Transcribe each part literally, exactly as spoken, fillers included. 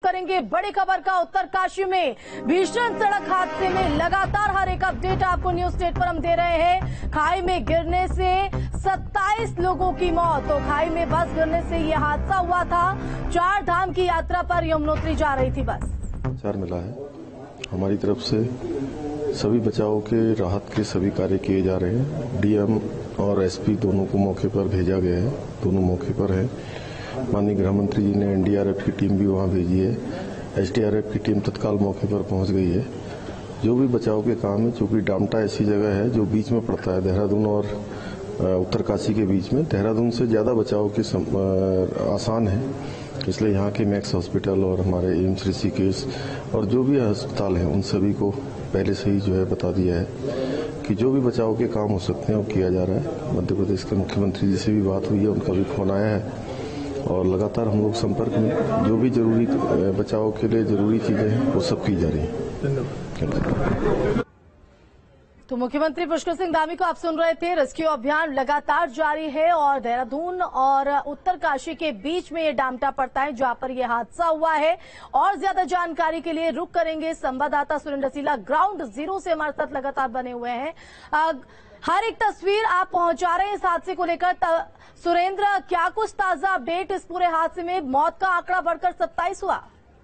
करेंगे बड़ी खबर का। उत्तरकाशी में भीषण सड़क हादसे में लगातार हर एक अपडेट आपको न्यूज स्टेट पर हम दे रहे हैं। खाई में गिरने से सत्ताईस लोगों की मौत। तो खाई में बस गिरने से यह हादसा हुआ था। चार धाम की यात्रा पर यमुनोत्री जा रही थी बस। समाचार मिला है, हमारी तरफ से सभी बचाव के राहत के सभी कार्य किए जा रहे हैं। डीएम और एसपी दोनों को मौके पर भेजा गया है, दोनों मौके पर है। माननीय गृह मंत्री जी ने एनडीआरएफ की टीम भी वहां भेजी है। एसडीआरएफ की टीम तत्काल मौके पर पहुंच गई है। जो भी बचाव के काम है, चूंकि डामटा ऐसी जगह है जो बीच में पड़ता है देहरादून और उत्तरकाशी के बीच में, देहरादून से ज्यादा बचाव के सम, आ, आसान है। इसलिए यहाँ के मैक्स हॉस्पिटल और हमारे एम्स ऋषिकेश और जो भी अस्पताल हैं उन सभी को पहले से ही जो है बता दिया है कि जो भी बचाव के काम हो सकते हैं वो किया जा रहा है। मध्य प्रदेश के मुख्यमंत्री जी से भी बात हुई है, उनका भी फोन आया है और लगातार हम लोग संपर्क में, जो भी जरूरी बचाव के लिए जरूरी चीजें हैं वो सब की जा रही है। तो मुख्यमंत्री पुष्कर सिंह धामी को आप सुन रहे थे। रेस्क्यू अभियान लगातार जारी है और देहरादून और उत्तरकाशी के बीच में ये डामटा पड़ता है जहां पर यह हादसा हुआ है। और ज्यादा जानकारी के लिए रुक करेंगे संवाददाता सुरेंद्र सीला ग्राउंड जीरो से हमारे साथ लगातार बने हुए हैं। हर एक तस्वीर आप पहुंचा रहे हैं इस हादसे को लेकर। सुरेंद्र, क्या कुछ ताजा अपडेट इस पूरे हादसे में? मौत का आंकड़ा बढ़कर सत्ताईस हुआ।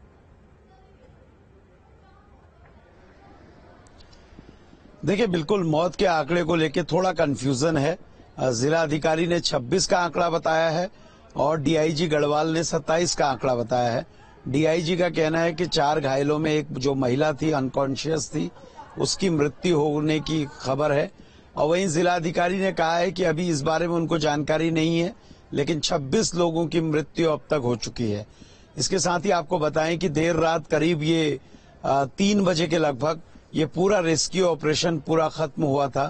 देखिए, बिल्कुल मौत के आंकड़े को लेकर थोड़ा कंफ्यूजन है। जिला अधिकारी ने छब्बीस का आंकड़ा बताया है और डीआईजी गढ़वाल ने सत्ताईस का आंकड़ा बताया है। डीआईजी का कहना है कि चार घायलों में एक जो महिला थी, अनकॉन्शियस थी, उसकी मृत्यु होने की खबर है। और वहीं जिला अधिकारी ने कहा है कि अभी इस बारे में उनको जानकारी नहीं है, लेकिन छब्बीस लोगों की मृत्यु अब तक हो चुकी है। इसके साथ ही आपको बताएं कि देर रात करीब ये तीन बजे के लगभग ये पूरा रेस्क्यू ऑपरेशन पूरा खत्म हुआ था।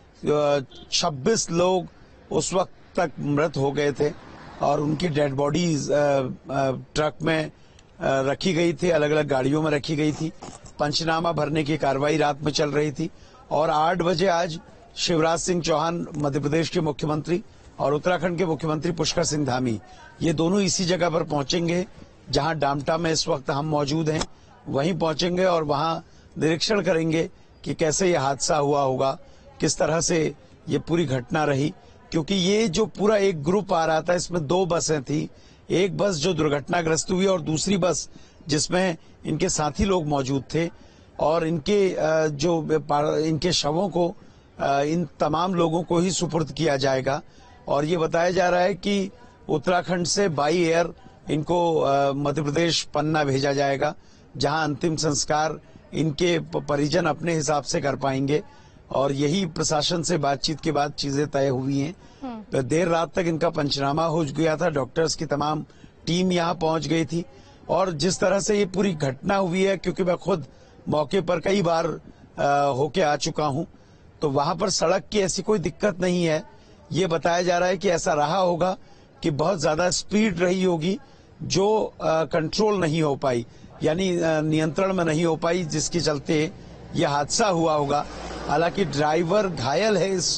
छब्बीस लोग उस वक्त तक मृत हो गए थे और उनकी डेड बॉडीज ट्रक में रखी गई थी, अलग अलग गाड़ियों में रखी गई थी। पंचनामा भरने की कार्रवाई रात में चल रही थी और आठ बजे आज शिवराज सिंह चौहान मध्य प्रदेश के मुख्यमंत्री और उत्तराखंड के मुख्यमंत्री पुष्कर सिंह धामी, ये दोनों इसी जगह पर पहुंचेंगे जहां डामटा में इस वक्त हम मौजूद हैं। वहीं पहुंचेंगे और वहां निरीक्षण करेंगे कि कैसे ये हादसा हुआ होगा, किस तरह से ये पूरी घटना रही। क्योंकि ये जो पूरा एक ग्रुप आ रहा था, इसमें दो बसें थी। एक बस जो दुर्घटनाग्रस्त हुई और दूसरी बस जिसमें इनके साथी लोग मौजूद थे और इनके जो इनके शवों को इन तमाम लोगों को ही सुपुर्द किया जाएगा। और ये बताया जा रहा है कि उत्तराखंड से बाई एयर इनको मध्य प्रदेश पन्ना भेजा जाएगा, जहां अंतिम संस्कार इनके परिजन अपने हिसाब से कर पाएंगे। और यही प्रशासन से बातचीत के बाद चीजें तय हुई हैं। तो देर रात तक इनका पंचनामा हो गया था, डॉक्टर्स की तमाम टीम यहां पहुंच गई थी। और जिस तरह से ये पूरी घटना हुई है, क्योंकि मैं खुद मौके पर कई बार होके आ चुका हूं, तो वहां पर सड़क की ऐसी कोई दिक्कत नहीं है। ये बताया जा रहा है कि ऐसा रहा होगा कि बहुत ज्यादा स्पीड रही होगी जो कंट्रोल नहीं हो पाई, यानी नियंत्रण में नहीं हो पाई, जिसके चलते यह हादसा हुआ होगा। हालांकि ड्राइवर घायल है इस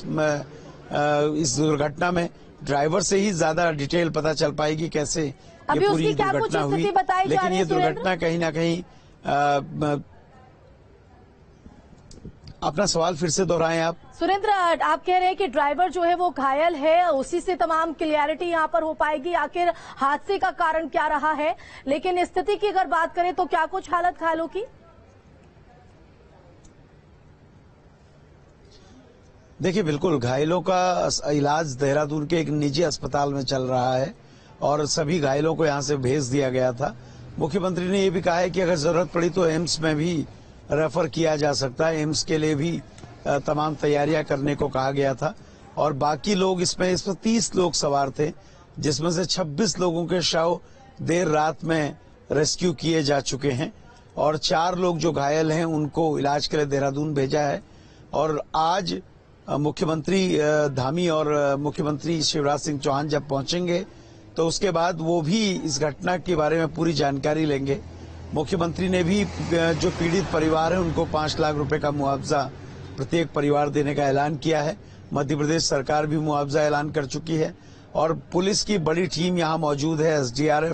इस दुर्घटना में। ड्राइवर से ही ज्यादा डिटेल पता चल पाएगी कैसे ये पूरी दुर्घटना हुई। लेकिन ये दुर्घटना कहीं ना कहीं आ, अपना सवाल फिर से दोहराएं आप। सुरेंद्र, आप कह रहे हैं कि ड्राइवर जो है वो घायल है, उसी से तमाम क्लियरिटी यहाँ पर हो पाएगी आखिर हादसे का कारण क्या रहा है। लेकिन स्थिति की अगर बात करें तो क्या कुछ हालत घायलों की? देखिए, बिल्कुल घायलों का इलाज देहरादून के एक निजी अस्पताल में चल रहा है और सभी घायलों को यहाँ से भेज दिया गया था। मुख्यमंत्री ने ये भी कहा है कि अगर जरूरत पड़ी तो एम्स में भी रेफर किया जा सकता है। एम्स के लिए भी तमाम तैयारियां करने को कहा गया था। और बाकी लोग इसमें इसमें तीस लोग सवार थे, जिसमें से छब्बीस लोगों के शव देर रात में रेस्क्यू किए जा चुके हैं और चार लोग जो घायल हैं उनको इलाज के लिए देहरादून भेजा है। और आज मुख्यमंत्री धामी और मुख्यमंत्री शिवराज सिंह चौहान जब पहुंचेंगे तो उसके बाद वो भी इस घटना के बारे में पूरी जानकारी लेंगे। मुख्यमंत्री ने भी जो पीड़ित परिवार है उनको पांच लाख रुपए का मुआवजा प्रत्येक परिवार देने का ऐलान किया है। मध्य प्रदेश सरकार भी मुआवजा ऐलान कर चुकी है और पुलिस की बड़ी टीम यहाँ मौजूद है। एसडीआरएफ,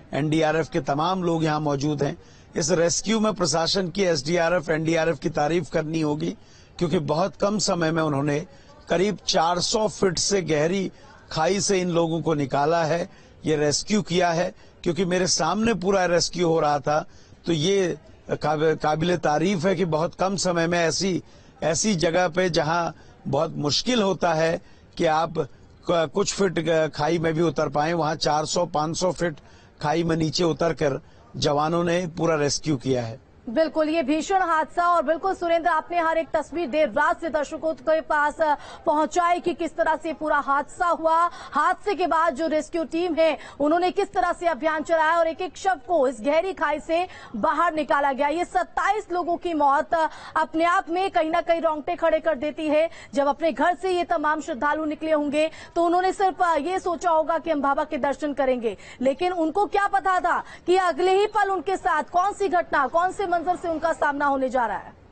एनडीआरएफ के तमाम लोग यहाँ मौजूद हैं। इस रेस्क्यू में प्रशासन की, एसडीआरएफ, एनडीआरएफ की तारीफ करनी होगी, क्योंकि बहुत कम समय में उन्होंने करीब चार सौ फीट से गहरी खाई से इन लोगों को निकाला है, ये रेस्क्यू किया है। क्योंकि मेरे सामने पूरा रेस्क्यू हो रहा था, तो ये काबिल तारीफ है कि बहुत कम समय में ऐसी ऐसी जगह पे जहां बहुत मुश्किल होता है कि आप कुछ फीट खाई में भी उतर पाए, वहां चार सौ पाँच सौ फीट खाई में नीचे उतरकर जवानों ने पूरा रेस्क्यू किया है। बिल्कुल, ये भीषण हादसा, और बिल्कुल सुरेंद्र, आपने हर एक तस्वीर देर रात से दर्शकों के पास पहुंचाई कि किस तरह से पूरा हादसा हुआ। हादसे के बाद जो रेस्क्यू टीम है उन्होंने किस तरह से अभियान चलाया और एक एक शव को इस गहरी खाई से बाहर निकाला गया। ये सत्ताईस लोगों की मौत अपने आप में कहीं ना कहीं रोंगटे खड़े कर देती है। जब अपने घर से ये तमाम श्रद्धालु निकले होंगे तो उन्होंने सिर्फ ये सोचा होगा कि हम बाबा के दर्शन करेंगे, लेकिन उनको क्या पता था कि अगले ही पल उनके साथ कौन सी घटना, कौन से मंजर से उनका सामना होने जा रहा है।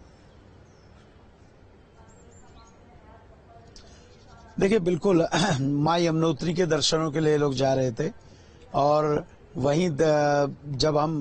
देखिए, बिल्कुल मां यमुनोत्री के दर्शनों के लिए लोग जा रहे थे, और वहीं जब हम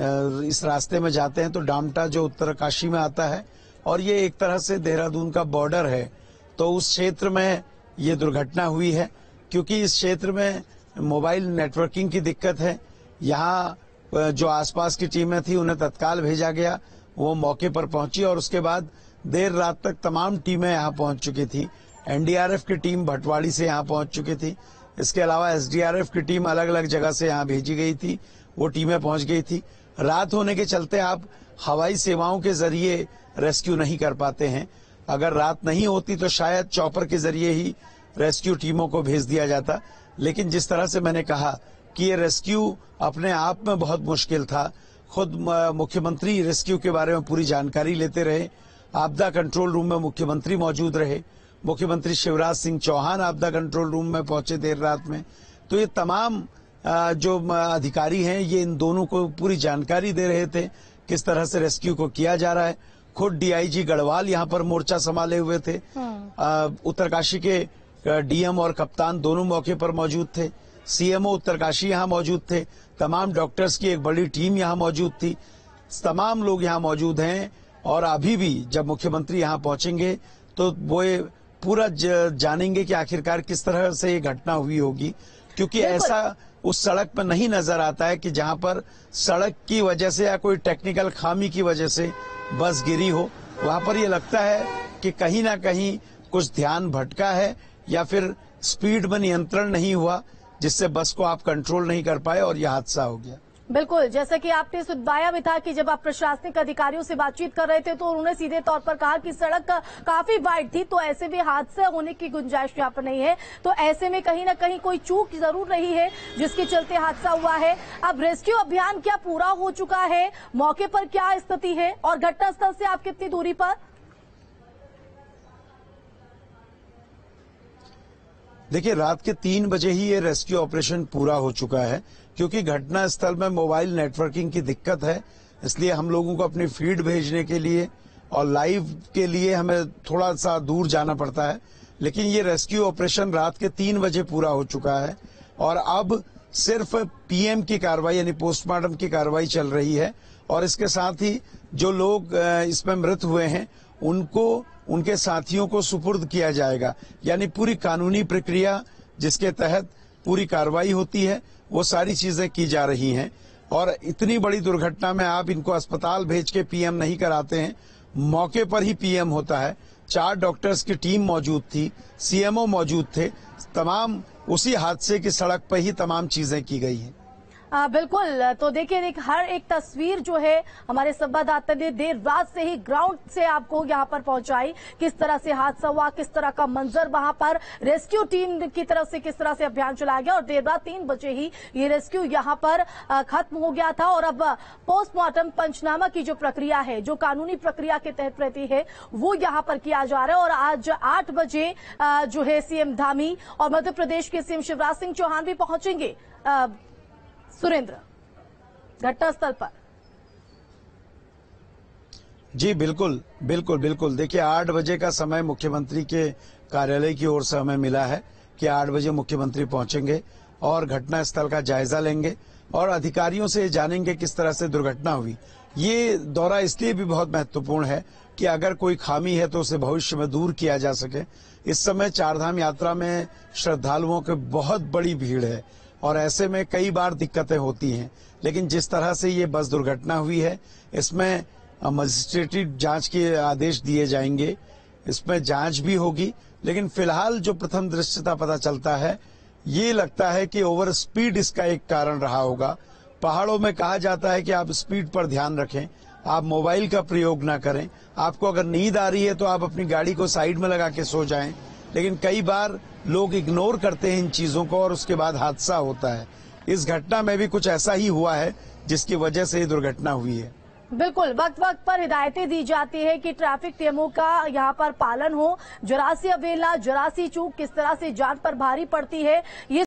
इस रास्ते में जाते हैं तो डामटा जो उत्तरकाशी में आता है, और ये एक तरह से देहरादून का बॉर्डर है, तो उस क्षेत्र में ये दुर्घटना हुई है। क्योंकि इस क्षेत्र में मोबाइल नेटवर्किंग की दिक्कत है। यहाँ जो आसपास की टीमें थी उन्हें तत्काल भेजा गया, वो मौके पर पहुंची, और उसके बाद देर रात तक तमाम टीमें यहां पहुंच चुकी थी। एनडीआरएफ की टीम भटवाड़ी से यहां पहुंच चुकी थी। इसके अलावा एसडीआरएफ की टीम अलग अलग जगह से यहां भेजी गई थी, वो टीमें पहुंच गई थी। रात होने के चलते आप हवाई सेवाओं के जरिए रेस्क्यू नहीं कर पाते हैं। अगर रात नहीं होती तो शायद चॉपर के जरिए ही रेस्क्यू टीमों को भेज दिया जाता। लेकिन जिस तरह से मैंने कहा कि ये रेस्क्यू अपने आप में बहुत मुश्किल था, खुद मुख्यमंत्री रेस्क्यू के बारे में पूरी जानकारी लेते रहे। आपदा कंट्रोल रूम में मुख्यमंत्री मौजूद रहे, मुख्यमंत्री शिवराज सिंह चौहान आपदा कंट्रोल रूम में पहुंचे देर रात में। तो ये तमाम जो अधिकारी हैं ये इन दोनों को पूरी जानकारी दे रहे थे किस तरह से रेस्क्यू को किया जा रहा है। खुद डीआईजी गढ़वाल यहाँ पर मोर्चा संभाले हुए थे। उत्तरकाशी के डीएम और कप्तान दोनों मौके पर मौजूद थे। सीएमओ उत्तरकाशी यहाँ मौजूद थे। तमाम डॉक्टर्स की एक बड़ी टीम यहाँ मौजूद थी। तमाम लोग यहाँ मौजूद हैं, और अभी भी जब मुख्यमंत्री यहाँ पहुंचेंगे तो वो पूरा जानेंगे कि आखिरकार किस तरह से ये घटना हुई होगी। क्योंकि ऐसा उस सड़क पर नहीं नजर आता है कि जहां पर सड़क की वजह से या कोई टेक्निकल खामी की वजह से बस गिरी हो। वहां पर ये लगता है कि कहीं ना कहीं कुछ ध्यान भटका है, या फिर स्पीड में नियंत्रण नहीं हुआ, जिससे बस को आप कंट्रोल नहीं कर पाए और यह हादसा हो गया। बिल्कुल, जैसा कि आपने सुनवाया भी था कि जब आप प्रशासनिक अधिकारियों से बातचीत कर रहे थे तो उन्होंने सीधे तौर पर कहा कि सड़क का काफी वाइड थी, तो ऐसे में हादसा होने की गुंजाइश यहाँ पर नहीं है। तो ऐसे में कहीं ना कहीं कोई चूक जरूर रही है जिसके चलते हादसा हुआ है। अब रेस्क्यू अभियान क्या पूरा हो चुका है, मौके पर क्या स्थिति है, और घटनास्थल से आप कितनी दूरी पर? देखिए, रात के तीन बजे ही ये रेस्क्यू ऑपरेशन पूरा हो चुका है। क्योंकि घटना स्थल में मोबाइल नेटवर्किंग की दिक्कत है, इसलिए हम लोगों को अपनी फीड भेजने के लिए और लाइव के लिए हमें थोड़ा सा दूर जाना पड़ता है। लेकिन ये रेस्क्यू ऑपरेशन रात के तीन बजे पूरा हो चुका है, और अब सिर्फ पीएम की कार्रवाई यानी पोस्टमार्टम की कार्रवाई चल रही है। और इसके साथ ही जो लोग इसमें मृत हुए हैं उनको उनके साथियों को सुपुर्द किया जाएगा। यानी पूरी कानूनी प्रक्रिया जिसके तहत पूरी कार्रवाई होती है वो सारी चीजें की जा रही हैं। और इतनी बड़ी दुर्घटना में आप इनको अस्पताल भेज के पीएम नहीं कराते हैं, मौके पर ही पीएम होता है। चार डॉक्टर्स की टीम मौजूद थी, सीएमओ मौजूद थे, तमाम उसी हादसे की सड़क पर ही तमाम चीजें की गई हैं। आ, बिल्कुल, तो देखिए एक हर एक तस्वीर जो है हमारे संवाददाता ने देर रात से ही ग्राउंड से आपको यहां पर पहुंचाई, किस तरह से हादसा हुआ, किस तरह का मंजर वहां पर रेस्क्यू टीम की तरफ से किस तरह से अभियान चलाया गया, और देर रात तीन बजे ही ये रेस्क्यू यहां पर खत्म हो गया था। और अब पोस्टमार्टम पंचनामा की जो प्रक्रिया है, जो कानूनी प्रक्रिया के तहत रहती है, वो यहां पर किया जा रहा है। और आज आठ बजे जो है सीएम धामी और मध्य प्रदेश के सीएम शिवराज सिंह चौहान भी पहुंचेंगे सुरेंद्र घटनास्थल पर। जी बिल्कुल बिल्कुल बिल्कुल। देखिए, आठ बजे का समय मुख्यमंत्री के कार्यालय की ओर से हमें मिला है कि आठ बजे मुख्यमंत्री पहुंचेंगे और घटनास्थल का जायजा लेंगे। और अधिकारियों से जानेंगे किस तरह से दुर्घटना हुई। ये दौरा इसलिए भी बहुत महत्वपूर्ण है कि अगर कोई खामी है तो उसे भविष्य में दूर किया जा सके। इस समय चारधाम यात्रा में श्रद्धालुओं की बहुत बड़ी भीड़ है और ऐसे में कई बार दिक्कतें होती हैं, लेकिन जिस तरह से ये बस दुर्घटना हुई है इसमें मजिस्ट्रेटी जांच के आदेश दिए जाएंगे, इसमें जांच भी होगी। लेकिन फिलहाल जो प्रथम दृष्टता पता चलता है, ये लगता है कि ओवर स्पीड इसका एक कारण रहा होगा। पहाड़ों में कहा जाता है कि आप स्पीड पर ध्यान रखें, आप मोबाइल का प्रयोग ना करें। आपको अगर नींद आ रही है तो आप अपनी गाड़ी को साइड में लगा के सो जाएं, लेकिन कई बार लोग इग्नोर करते हैं इन चीजों को और उसके बाद हादसा होता है। इस घटना में भी कुछ ऐसा ही हुआ है जिसकी वजह से ये दुर्घटना हुई है। बिल्कुल, वक्त वक्त पर हिदायतें दी जाती है कि ट्रैफिक नियमों का यहाँ पर पालन हो। जरा सी अवहेलना, जरा सी चूक किस तरह से जान पर भारी पड़ती है, ये